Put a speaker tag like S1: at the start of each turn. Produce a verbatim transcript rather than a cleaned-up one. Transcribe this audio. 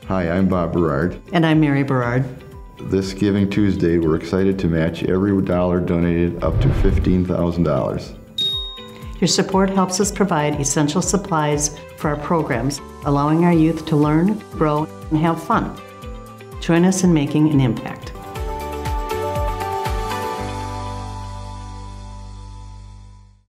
S1: Hi, I'm Bob Berard.
S2: And I'm Mary Berard.
S1: This Giving Tuesday, we're excited to match every dollar donated up to fifteen thousand dollars.
S2: Your support helps us provide essential supplies for our programs, allowing our youth to learn, grow, and have fun. Join us in making an impact.